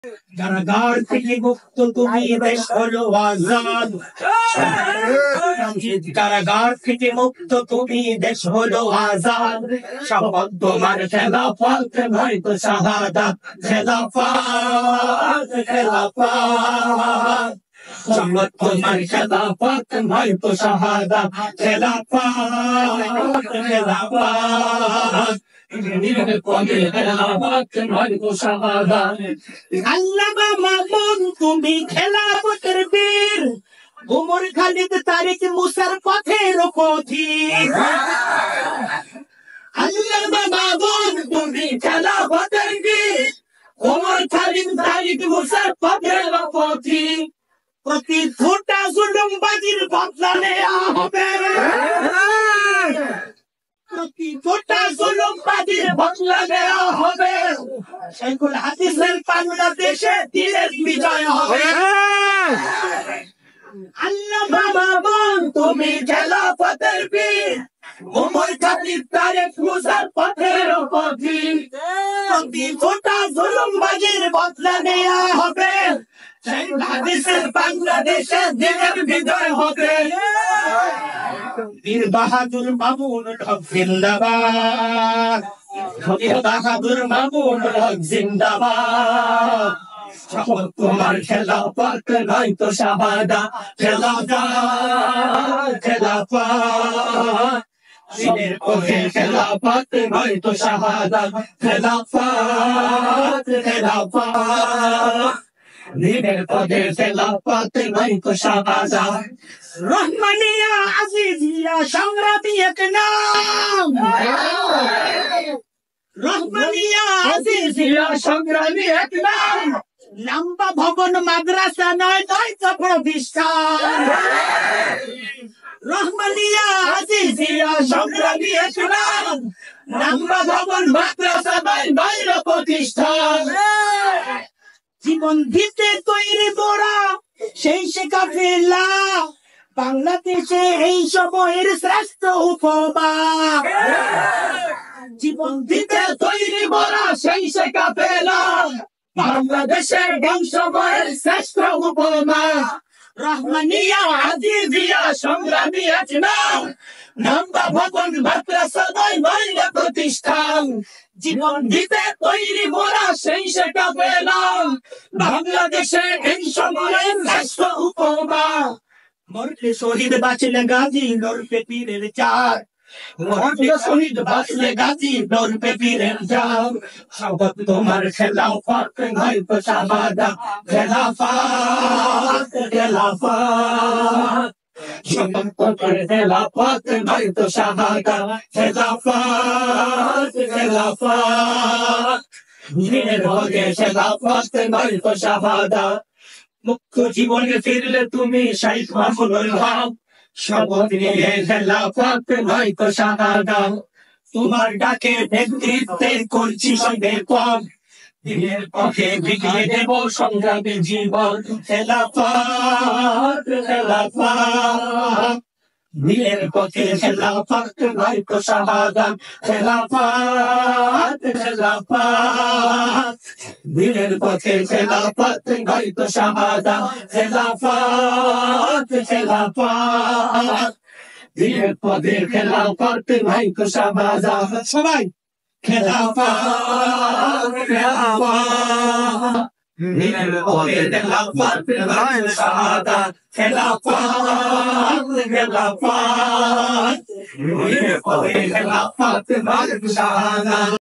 কারাগার থেকে মুক্ত তুমি দেশ হলো আজাদ। কারাগার থেকে মুক্ত তুমি দেশ হলো আজাদ। শপথ তোমার খেলাফত নয়তো শাহাদাত। খেলাফত খেলাফত শপথ তোমার খেলাফত নয়তো শাহাদাত। খেলাফত খেলাফত আল্লামা মামুন তুমি খেলাফতের বীর। ওমর খালিদ তারিক মুসার পথের পথিক। আল্লামা মামুন তুমি খেলাফতের বীর। ওমর খালিদ তারিক মুসার পথের পথিক। প্রতি ছোটা জুলুমবাজির বদলা নেওয়া হবে। প্রতি ছোটা জুলুমবাজির বদলা নেওয়া হবে। শাইখুল হাদিসের বাংলাদেশে দিনের বিজয় হবে। আল্লামা মামুন তুমি খেলাফতের বীর। ওমর খালিদ তারিক মুসার পথের পথিক। প্রতি ছোটা জুলুমবাজির বদলা নেওয়া হবে। শাইখুল হাদিসের বাংলাদেশে দিনের বিজয় হবে। বীর বাহাদুর মামুন হক জিন্দাবাদ। বীর বাহাদুর মামুন হক জিন্দাবাদ। শপথ তোমার খেলাফত নয়তো শাহাদাত। খেলাফত খেলাফত দিনের পথে খেলাফত নয়তো শাহাদাত। খেলাফত খেলাফত দিনের পথে খেলাফত নয়তো শাহাদাত। রহমানিয়া আজিজিয়া সংগ্রামী এক নাম। রহমানিয়া আজিজিয়া সংগ্রামী এক নাম। নাম্বা ভবন মাদ্রাসা নয় নয়তো প্রতিষ্ঠান। রহমানিয়া আজিজিয়া সংগ্রামী এক নাম। নাম্বা ভবন মাদ্রাসা নয় নয়তো প্রতিষ্ঠান। জীবন দিতে তৈরি মোরা সেই সে কাফেলা। বাংলাদেশে এই সময়ের শ্রেষ্ঠ উপমা। জীবন দিতে তৈরি মোরা সেই সে কাফেলা। বাংলাদেশের এই সময়ের শ্রেষ্ঠ উপমা। রহমানিয়া আজিজিয়া সংগ্রামী এক নাম। নাম্বা ভবন মাদ্রাসা নয় নয়তো প্রতিষ্ঠান। জীবন দিতে তৈরি মোরা সেই সে কাফেলা। বাংলাদেশে এই সময়ের শ্রেষ্ঠ উপমা। মরলে শহীদ বাঁচলে গাজী লড়বে পীরের চার। মরলে শহীদ বাঁচলে গাজী লড়বে পীরের চার। শপথ তোমার খেলাফত নয়তো শাহাদাত। খেলাফত খেলাফত শপথ তোমার খেলাফত নয়তো শাহাদাত। খেলাফত খেলাফত দিনের পথে খেলাফত নয়তো শাহাদাত। মুক্ত জীবনে ফিরলে তুমি শাইখ মামুনুল হক। শপথ নিয়ে খেলাফত নয়তো শাহাদাত। তোমার ডাকে নেতৃত্বে করছি সবে পথ। দিনের পথে বিলিয়ে দেব সংগ্রামী জীবন। খেলাফত খেলাফত দিনের পথে খেলাফত নয়তো শাহাদাত। খেলাফত খেলাফত দিনের পথে খেলাফত নয়তো শাহাদাত। খেলাফত খেলাফত দিনের পথে খেলাফত নয়তো শাহাদাত। সবাই খেলাফত খেলাফত দিনের পথে খেলাফত নয়তো শাহাদাত। খেলাফত খেলাফত দিনের পথে খেলাফত নয়তো শাহাদাত।